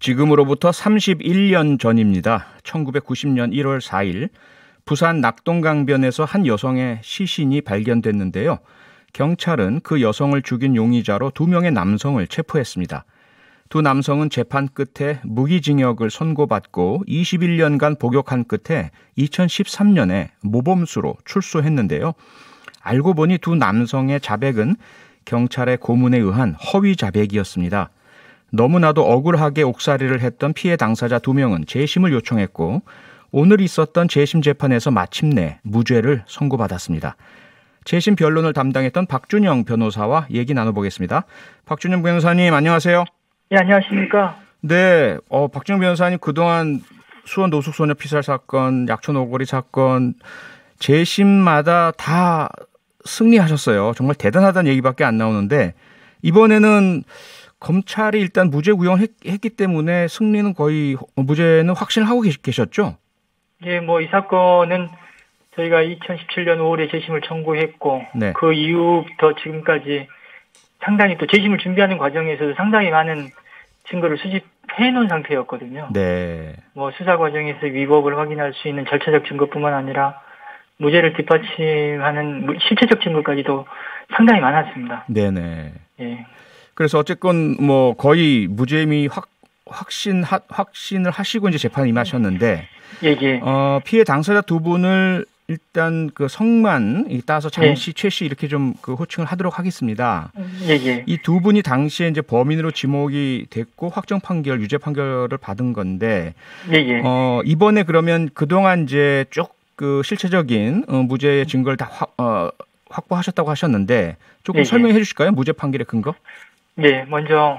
지금으로부터 31년 전입니다. 1990년 1월 4일 부산 낙동강변에서 한 여성의 시신이 발견됐는데요. 경찰은 그 여성을 죽인 용의자로 2명의 남성을 체포했습니다. 두 남성은 재판 끝에 무기징역을 선고받고 21년간 복역한 끝에 2013년에 모범수로 출소했는데요. 알고 보니 두 남성의 자백은 경찰의 고문에 의한 허위 자백이었습니다. 너무나도 억울하게 옥살이를 했던 피해 당사자 2명은 재심을 요청했고 오늘 있었던 재심 재판에서 마침내 무죄를 선고받았습니다. 재심 변론을 담당했던 박준영 변호사와 얘기 나눠보겠습니다. 박준영 변호사님 안녕하세요. 네, 안녕하십니까. 네, 박준영 변호사님 그동안 수원 노숙소녀 피살 사건, 약촌 오거리 사건 재심마다 다 승리하셨어요. 정말 대단하다는 얘기밖에 안 나오는데 이번에는 검찰이 일단 무죄 구형했기 때문에 승리는 거의 무죄는 확신을 하고 계셨죠? 예, 이 사건은 저희가 2017년 5월에 재심을 청구했고 네. 그 이후부터 지금까지 상당히 또 재심을 준비하는 과정에서도 상당히 많은 증거를 수집해 놓은 상태였거든요. 네. 수사 과정에서 위법을 확인할 수 있는 절차적 증거뿐만 아니라 무죄를 뒷받침하는 실체적 증거까지도 상당히 많았습니다. 네네. 예. 그래서 어쨌건 거의 무죄임이 확신을 하시고 이제 재판에 임하셨는데, 예. 피해 당사자 2분을 일단 그 성만 따서 장씨, 최씨 이렇게 좀 그 호칭을 하도록 하겠습니다. 예. 이 2분이 당시에 이제 범인으로 지목이 됐고 확정 판결, 유죄 판결을 받은 건데, 예. 이번에 그러면 그동안 이제 쭉 그 실체적인 무죄의 증거를 다 확보하셨다고 하셨는데 조금 설명해 주실까요? 무죄 판결의 근거? 네, 먼저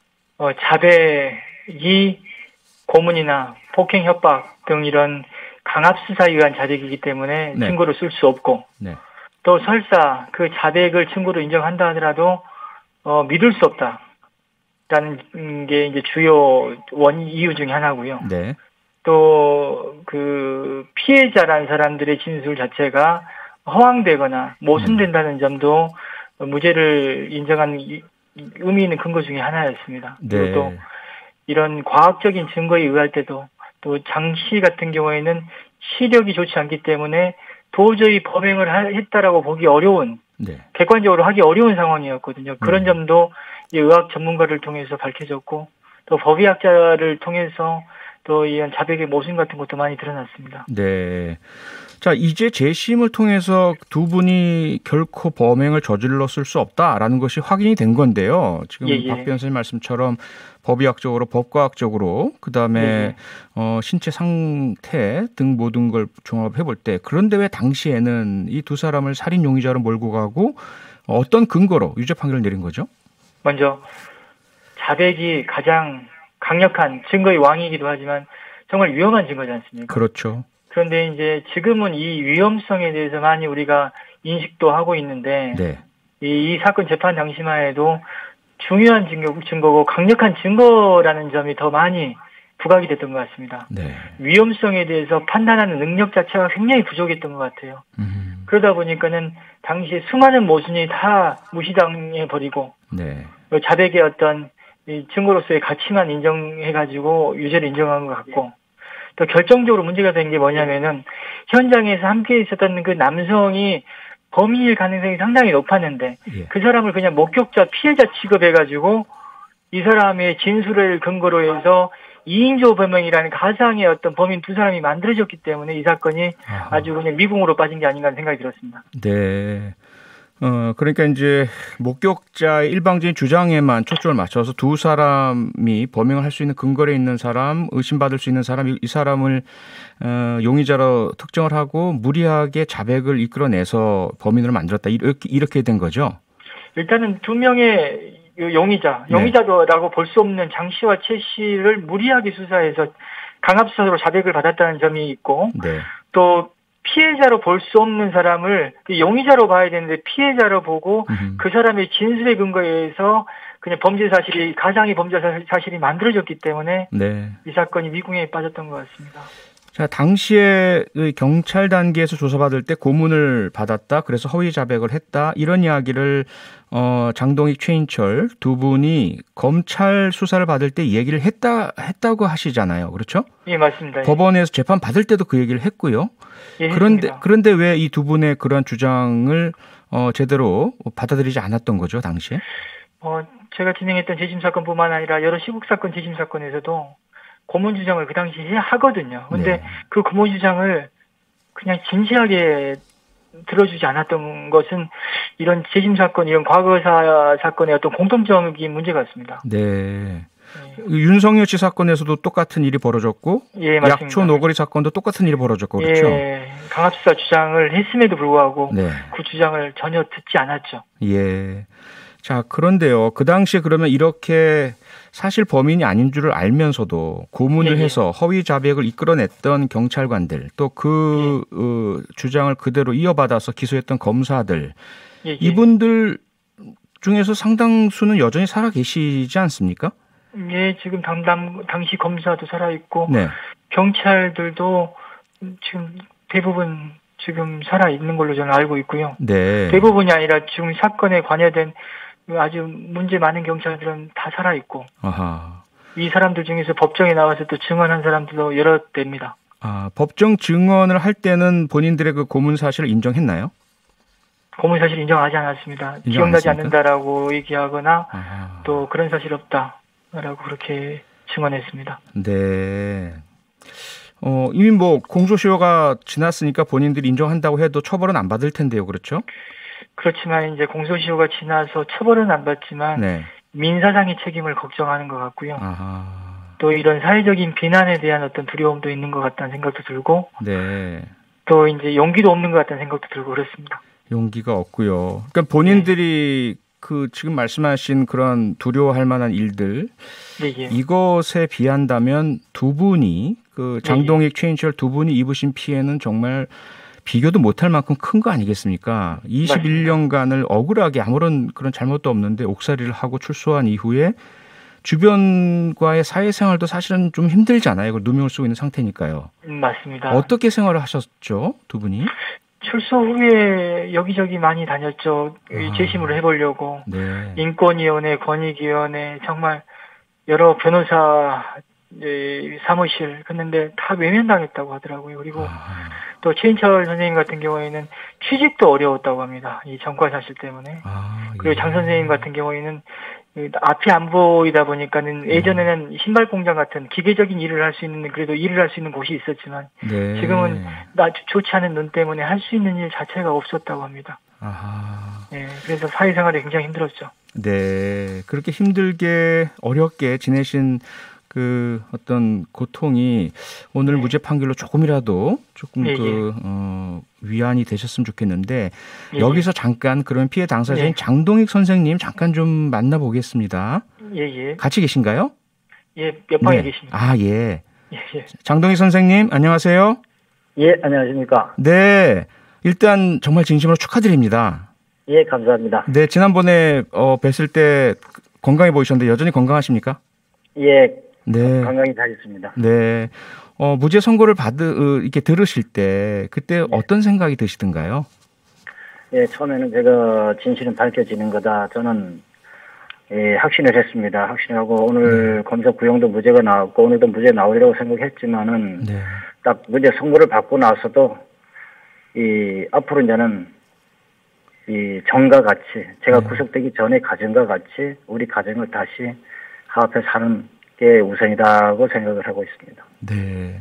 자백이 고문이나 폭행, 협박 등 이런 강압 수사에 의한 자백이기 때문에 네. 증거로 쓸 수 없고 네. 또 설사 그 자백을 증거로 인정한다 하더라도 믿을 수 없다라는 게 이제 주요 이유 중에 하나고요. 네. 또 그 피해자라는 사람들의 진술 자체가 허황되거나 모순된다는 점도 무죄를 인정하는 의미 있는 근거 중에 하나였습니다. 네. 그리고 또 이런 과학적인 증거에 의할 때도 또 장 씨 같은 경우에는 시력이 좋지 않기 때문에 도저히 범행을 했다라고 보기 어려운, 네. 객관적으로 하기 어려운 상황이었거든요. 그런 점도 이 의학 전문가를 통해서 밝혀졌고 또 법의학자를 통해서 또 이런 자백의 모순 같은 것도 많이 드러났습니다. 네. 자, 이제 재심을 통해서 2분이 결코 범행을 저질렀을 수 없다라는 것이 확인이 된 건데요. 지금 박 변호사님 말씀처럼 법의학적으로, 법과학적으로, 그다음에 신체 상태 등 모든 걸 종합해 볼 때 그런데 왜 당시에는 이 2 사람을 살인 용의자로 몰고 가고 어떤 근거로 유죄 판결을 내린 거죠? 먼저 자백이 가장 강력한 증거의 왕이기도 하지만 정말 위험한 증거지 않습니까? 그렇죠. 그런데 이제 지금은 이 위험성에 대해서 많이 우리가 인식도 하고 있는데 네. 이 사건 재판 당시만 해도 중요한 증거고 강력한 증거라는 점이 더 많이 부각이 됐던 것 같습니다. 네. 위험성에 대해서 판단하는 능력 자체가 굉장히 부족했던 것 같아요. 그러다 보니까는 당시 수많은 모순이 다 무시당해 버리고 네. 자백의 어떤 이 증거로서의 가치만 인정해가지고 유죄를 인정한 것 같고 또 결정적으로 문제가 된 게 뭐냐면은 현장에서 함께 있었던 그 남성이 범인일 가능성이 상당히 높았는데 그 사람을 그냥 목격자 피해자 취급해가지고 이 사람의 진술을 근거로 해서 2인조 범행이라는 가상의 어떤 범인 2 사람이 만들어졌기 때문에 이 사건이 아주 그냥 미궁으로 빠진 게 아닌가 하는 생각이 들었습니다. 네. 그러니까 이제 목격자 일방적인 주장에만 초점을 맞춰서 2 사람이 범행을 할 수 있는 근거에 있는 사람, 의심받을 수 있는 사람, 이 사람을 용의자로 특정을 하고 무리하게 자백을 이끌어내서 범인으로 만들었다. 이렇게 된 거죠? 일단은 2명의 용의자라고 볼 수 없는 장 씨와 최 씨를 무리하게 수사해서 강압 수사로 자백을 받았다는 점이 있고 또 피해자로 볼 수 없는 사람을 용의자로 봐야 되는데 피해자로 보고 그 사람의 진술의 근거에 의해서 그냥 가상의 범죄 사실이 만들어졌기 때문에 이 사건이 미궁에 빠졌던 것 같습니다. 자, 당시에 그 경찰 단계에서 조사받을 때 고문을 받았다. 그래서 허위 자백을 했다. 이런 이야기를 장동익, 최인철 두 분이 검찰 수사를 받을 때 얘기를 했다고 하시잖아요. 그렇죠? 예, 맞습니다. 법원에서 재판 받을 때도 그 얘기를 했고요. 예, 그런데 왜 이 두 분의 그러한 주장을 제대로 받아들이지 않았던 거죠, 당시에? 제가 진행했던 재심 사건뿐만 아니라 여러 시국 사건, 재심 사건에서도 고문 주장을 그 당시에 하거든요. 근데 네. 그 고문 주장을 그냥 진지하게 들어주지 않았던 것은 이런 재심 사건, 이런 과거사 사건의 어떤 공통적인 문제 같습니다. 네. 윤석열 씨 사건에서도 똑같은 일이 벌어졌고, 예, 맞습니다. 약초 노거리 사건도 똑같은 일이 벌어졌고, 그렇죠? 예, 강압수사 주장을 했음에도 불구하고 네. 그 주장을 전혀 듣지 않았죠. 예. 자, 그런데요. 그 당시에 그러면 이렇게 사실 범인이 아닌 줄을 알면서도 고문을 예, 예. 해서 허위 자백을 이끌어냈던 경찰관들, 또 그 주장을 그대로 이어받아서 기소했던 검사들, 예, 예. 이분들 중에서 상당수는 여전히 살아 계시지 않습니까? 예, 지금 당시 검사도 살아있고, 네. 경찰들도 지금 대부분 지금 살아있는 걸로 저는 알고 있고요. 네. 대부분이 아니라 지금 사건에 관여된 아주 문제 많은 경찰들은 다 살아있고, 아하. 이 사람들 중에서 법정에 나와서 또 증언한 사람들도 여러 대입니다. 아, 법정 증언을 할 때는 본인들의 그 고문 사실을 인정했나요? 고문 사실 인정하지 않았습니다. 인정 기억나지 안 했습니까? 않는다라고 얘기하거나 아하. 또 그런 사실 없다라고 그렇게 증언했습니다. 네. 이미 뭐 공소시효가 지났으니까 본인들이 인정한다고 해도 처벌은 안 받을 텐데요. 그렇죠? 그렇지만 이제 공소시효가 지나서 처벌은 안 받지만 네. 민사상의 책임을 걱정하는 것 같고요. 아하. 또 이런 사회적인 비난에 대한 어떤 두려움도 있는 것 같다는 생각도 들고, 네. 또 이제 용기도 없는 것 같다는 생각도 들고 그렇습니다. 용기가 없고요. 그러니까 본인들이 그 지금 말씀하신 그런 두려워할 만한 일들, 네, 예. 이것에 비한다면 두 분이 그 장동익, 최인철 두 분이 입으신 피해는 정말 비교도 못할 만큼 큰 거 아니겠습니까? 21년간을 억울하게 아무런 그런 잘못도 없는데 옥살이를 하고 출소한 이후에 주변과의 사회생활도 사실은 좀 힘들잖아요. 그걸 누명을 쓰고 있는 상태니까요. 맞습니다. 어떻게 생활을 하셨죠? 두 분이? 출소 후에 여기저기 많이 다녔죠. 재심을 해보려고. 네. 인권위원회, 권익위원회, 정말 여러 변호사 사무실 했는데 다 외면당했다고 하더라고요. 그리고 또 최인철 선생님 같은 경우에는 취직도 어려웠다고 합니다. 이 전과 사실 때문에. 그리고 장 선생님 같은 경우에는 앞이 안 보이다 보니까는 예전에는 신발 공장 같은 기계적인 일을 할 수 있는, 그래도 일을 할 수 있는 곳이 있었지만 네. 지금은 좋지 않은 눈 때문에 할 수 있는 일 자체가 없었다고 합니다. 아하. 네, 그래서 사회생활이 굉장히 힘들었죠. 네, 그렇게 힘들게 어렵게 지내신 그 어떤 고통이 오늘 무죄 판결로 조금이라도 조금 위안이 되셨으면 좋겠는데 여기서 잠깐 그런 피해 당사자인 장동익 선생님 잠깐 좀 만나보겠습니다. 예. 같이 계신가요? 예, 몇 방에 계십니다. 아, 예. 예. 장동익 선생님 안녕하세요. 예, 안녕하십니까. 네, 일단 정말 진심으로 축하드립니다. 예, 감사합니다. 네, 지난번에 뵀을 때 건강해 보이셨는데 여전히 건강하십니까? 예, 네. 건강히 잘 있습니다. 네. 무죄 선고를 이렇게 들으실 때 그때 어떤 생각이 드시던가요? 예, 처음에는 제가 진실은 밝혀지는 거다. 저는 확신을 했습니다. 확신하고 오늘 검사 구형도 무죄가 나왔고 오늘도 무죄 나오리라고 생각했지만은 딱 무죄 선고를 받고 나서도 앞으로 이제는 전과 같이 제가 구속되기 전에 가정과 같이 우리 가정을 다시 화합해 사는 게 우선이라고 생각을 하고 있습니다. 네.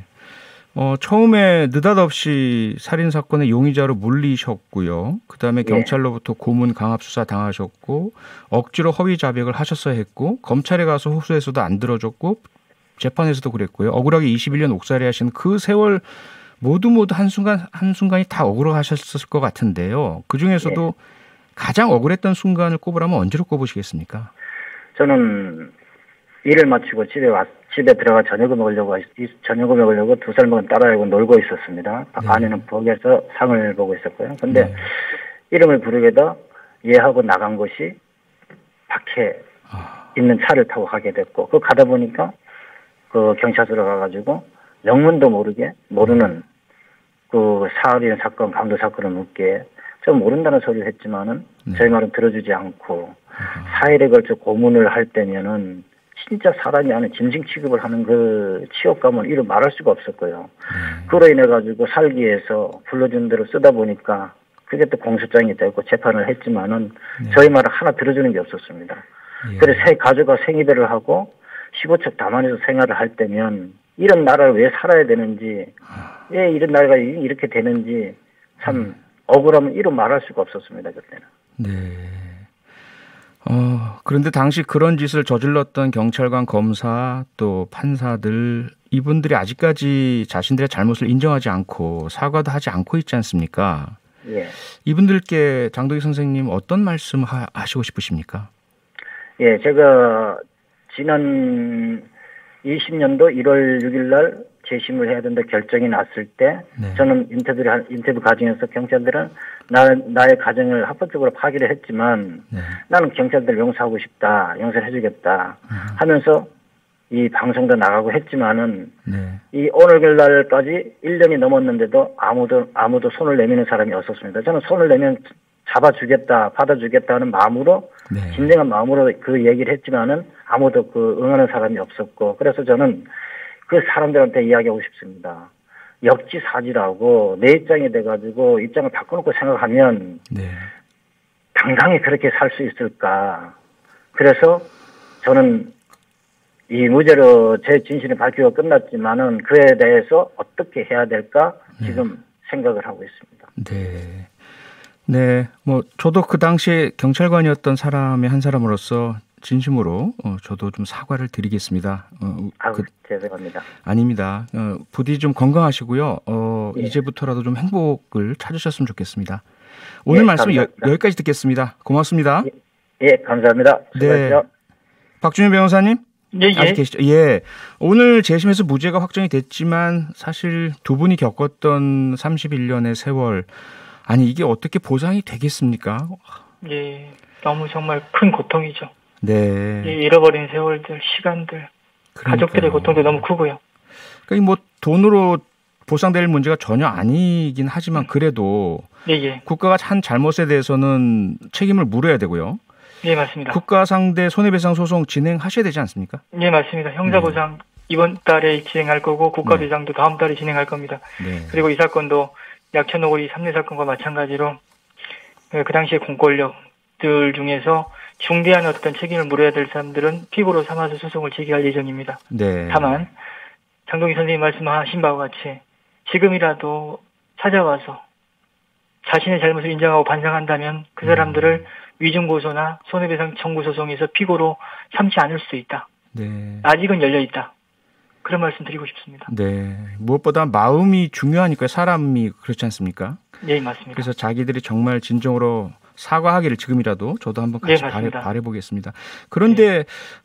처음에 느닷없이 살인사건의 용의자로 물리셨고요. 그 다음에 경찰로부터 고문 강압수사 당하셨고 억지로 허위 자백을 하셨어야 했고 검찰에 가서 호소해서도 안 들어줬고 재판에서도 그랬고요. 억울하게 21년 옥살이 하신 그 세월 모두 한순간이 다 억울하셨을 것 같은데요. 그중에서도 가장 억울했던 순간을 꼽으라면 언제로 꼽으시겠습니까? 저는 일을 마치고 집에 들어가 저녁을 먹으려고 두 살 먹은 딸아이하고 놀고 있었습니다. 아내는 부엌에서 상을 보고 있었고요. 근데 이름을 부르게도 얘하고 나간 것이 밖에 있는 차를 타고 가게 됐고, 가다 보니까 그 경찰서로 가가지고 명문도 모르는 그 사흘이나 사건, 강도 사건을 묻게 좀 모른다는 소리를 했지만은 저희 말은 들어주지 않고 4일에 걸쳐 고문을 할 때면은 진짜 사람이 아닌 짐승 취급을 하는 그 치욕감은 이루 말할 수가 없었고요. 그로 인해 가지고 살기 위해서 불러준 대로 쓰다 보니까 그게 또 공소장이 되고 재판을 했지만은 저희 말을 하나 들어주는 게 없었습니다. 그래서 가족과 생이별을 하고 15척 담안에서 생활을 할 때면 이런 나라를 왜 살아야 되는지, 왜 이런 나라가 이렇게 되는지 참 억울하면 이루 말할 수가 없었습니다, 그때는. 네. 그런데 당시 그런 짓을 저질렀던 경찰관, 검사, 또 판사들, 이분들이 아직까지 자신들의 잘못을 인정하지 않고 사과도 하지 않고 있지 않습니까? 예. 이분들께 장덕익 선생님 어떤 말씀 하시고 싶으십니까? 예, 제가 지난 20년도 1월 6일 날 재심을 해야 된다 결정이 났을 때 저는 인터뷰 과정에서 경찰들은 나의 가정을 합법적으로 파기를 했지만 나는 경찰들을 용서하고 싶다, 용서를 해주겠다 하면서 이 방송도 나가고 했지만은 이 오늘 날까지 1년이 넘었는데도 아무도 손을 내미는 사람이 없었습니다. 저는 손을 내면 잡아주겠다, 받아주겠다는 마음으로 진정한 마음으로 그 얘기를 했지만은 아무도 그 응하는 사람이 없었고 그래서 저는 그 사람들한테 이야기하고 싶습니다. 역지사지라고 내 입장이 돼가지고 입장을 바꿔놓고 생각하면 당당히 그렇게 살 수 있을까. 그래서 저는 이 무죄로 제 진실이 밝히고 끝났지만은 그에 대해서 어떻게 해야 될까 지금 생각을 하고 있습니다. 네, 뭐 저도 그 당시에 경찰관이었던 사람의 한 사람으로서 진심으로 저도 좀 사과를 드리겠습니다. 죄송합니다. 아닙니다. 부디 좀 건강하시고요. 이제부터라도 좀 행복을 찾으셨으면 좋겠습니다. 오늘 말씀 여기까지 듣겠습니다. 고맙습니다. 예, 감사합니다. 수고하십시오. 네. 박준현 변호사님. 아직 계시죠? 예. 오늘 재심에서 무죄가 확정이 됐지만 사실 두 분이 겪었던 31년의 세월, 아니 이게 어떻게 보상이 되겠습니까? 예, 너무 정말 큰 고통이죠. 네. 잃어버린 세월들, 시간들, 가족들의 고통도 너무 크고요. 그러니까 뭐 돈으로 보상될 문제가 전혀 아니긴 하지만 그래도 국가가 한 잘못에 대해서는 책임을 물어야 되고요. 예, 맞습니다. 국가 상대 손해배상 소송 진행하셔야 되지 않습니까? 예, 맞습니다. 형사보상 이번 달에 진행할 거고 국가배상도 다음 달에 진행할 겁니다. 그리고 이 사건도 약천오거리 3례 사건과 마찬가지로 그 당시에 공권력들 중에서 중대한 어떤 책임을 물어야 될 사람들은 피고로 삼아서 소송을 제기할 예정입니다. 다만 장동익 선생님 말씀하신 바와 같이 지금이라도 찾아와서 자신의 잘못을 인정하고 반성한다면 그 사람들을 위중고소나 손해배상 청구 소송에서 피고로 삼지 않을 수 있다. 아직은 열려있다. 그런 말씀 드리고 싶습니다. 네. 무엇보다 마음이 중요하니까요. 사람이 그렇지 않습니까? 네, 맞습니다. 그래서 자기들이 정말 진정으로 사과하기를 지금이라도 저도 한번 같이 바라보겠습니다. 그런데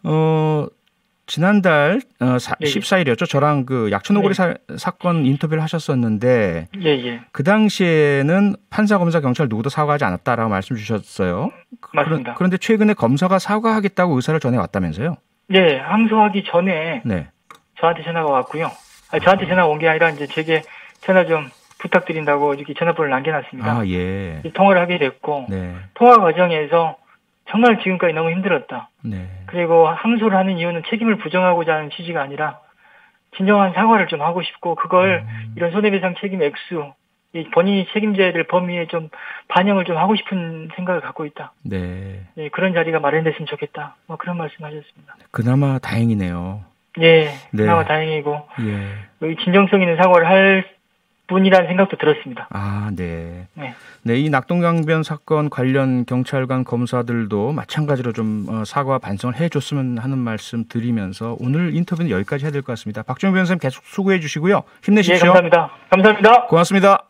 지난달 14일이었죠. 저랑 그 약천오거리 사건 인터뷰를 하셨었는데 그 당시에는 판사, 검사, 경찰 누구도 사과하지 않았다라고 말씀 주셨어요. 맞습니다. 그런데 최근에 검사가 사과하겠다고 의사를 전해왔다면서요? 네. 항소하기 전에 저한테 전화가 왔고요. 저한테 전화가 온 게 아니라 이제 제게 전화 좀 부탁드린다고 이렇게 전화번호를 남겨놨습니다. 통화를 하게 됐고 통화 과정에서 정말 지금까지 너무 힘들었다. 그리고 항소를 하는 이유는 책임을 부정하고자 하는 취지가 아니라 진정한 사과를 좀 하고 싶고 그걸 이런 손해배상 책임 액수, 본인이 책임져야 될 범위에 좀 반영을 좀 하고 싶은 생각을 갖고 있다. 그런 자리가 마련됐으면 좋겠다. 뭐 그런 말씀하셨습니다. 그나마 다행이네요. 그나마 다행이고 진정성 있는 사과를 할 분이라는 생각도 들었습니다. 이 낙동강변 사건 관련 경찰관 검사들도 마찬가지로 좀 사과 반성을 해줬으면 하는 말씀 드리면서 오늘 인터뷰는 여기까지 해야 될 것 같습니다. 박준현 변호사님 계속 수고해 주시고요. 힘내십시오. 감사합니다. 고맙습니다.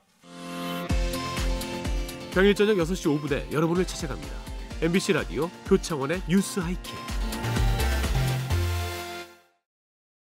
평일 저녁 6시 5분에 여러분을 찾아갑니다. MBC 라디오 표창원의 뉴스 하이킥.